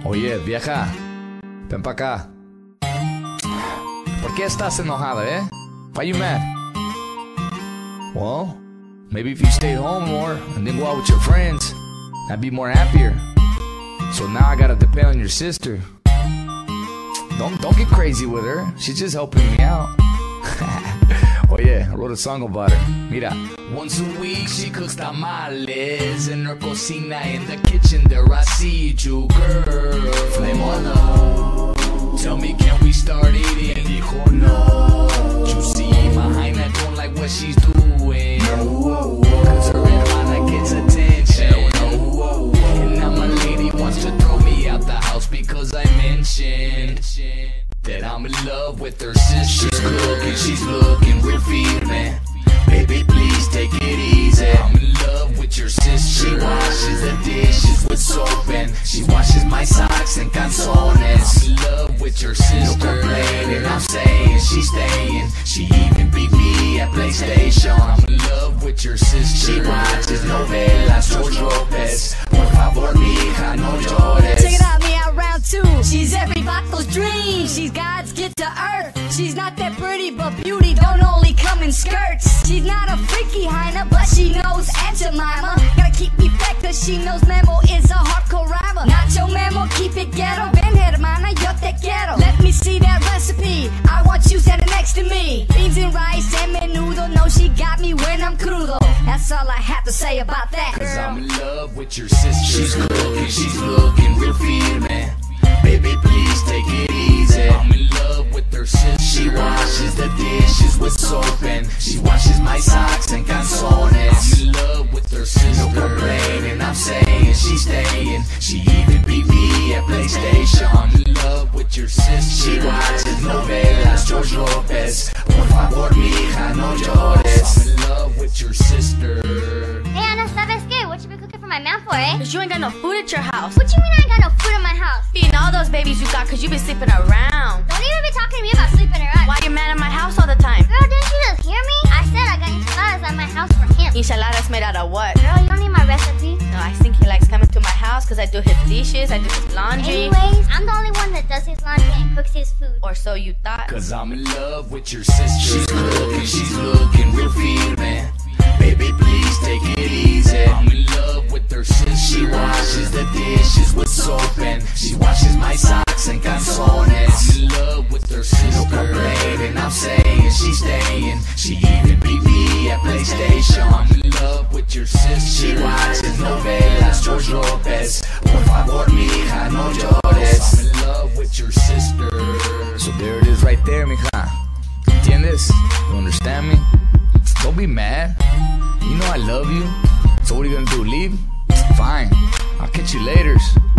Oye, vieja, ven pa' acá. ¿Por qué estás enojada, eh? Why you mad? Well, maybe if you stayed home more and then go out with your friends, I'd be more happier. So now I gotta depend on your sister. Don't get crazy with her. She's just helping me out. Oh yeah, I wrote a song about her. Mira. Once a week she cooks tamales in her cocina in the kitchen. There I see you, girl. Flame on low. Tell me, can we start eating? Dijo no. You see, my jaina don't like what she's doing. Cause her hermana gets attention. And now my lady wants to throw me out the house because I mentioned that I'm in love with her sister. She's looking real firme. Baby, please take it easy. I'm in love with your sister. She washes the dishes with soap and she washes my socks and calcones. I'm in love with your sister. No complaining, I'm saying she's staying. She even beat me at PlayStation. I'm in love with your sister. She watches novelas, George Lopez. Por favor, mija, no llores. Check it out, me out round two. She's every vato's dream. She's God's gift to earth. She's not that pretty, but beauty don't only come in skirts. She's not a freaky hyena, but she knows Aunt Jemima. Gotta keep me back cause she knows Memo is a hardcore rhymer. Nacho Memo, keep it ghetto. Ven hermana, yo te quiero. Let me see that recipe. I want you standing next to me. Beans and rice and menudo. No, she got me when I'm crudo. That's all I have to say about that, girl. Cause I'm in love with your sister. She's looking real firme. Baby, please take it easy. I'm in love with her sister. She washes the dishes with soap and she washes my socks and calcones. I'm in love with her sister. No complaining, I'm saying she's staying. She even beat me at PlayStation. I'm in love with your sister. She watches novelas, George Lopez. Por favor, mija, no llores. I'm in love with your sister. Hey, Anna, ¿sabes qué? What you been cooking for my man for, eh? Cause you ain't got no food at your house. What you mean I ain't got no food in my house? Feeding all those babies you got cause you been sleeping around. Don't even be talking to me about sleeping around. Why you mad at my house all the time? Girl, didn't you just hear me? I said I got enchiladas at my house for him. Enchiladas made out of what? Girl, you don't need my recipe. No, I think he likes coming to my house cause I do his dishes, I do his laundry. Anyways, I'm the only one that does his laundry and cooks his food. Or so you thought. Cause I'm in love with your sister. She's looking real firme. Baby, please take it easy. I'm in love with her sister. She washes the dishes with soap and she washes my socks and calcones. I'm in love with her sister. No complaining, I'm saying she's staying. She even beat me at PlayStation. I'm in love with your sister. She watches novelas, George Lopez. Por favor, mija, no llores. I'm in love with your sister. So there it is right there, mija. ¿Entiendes? You understand me? Don't be mad. You know I love you. So what are you gonna do, leave? Fine, I'll catch you later.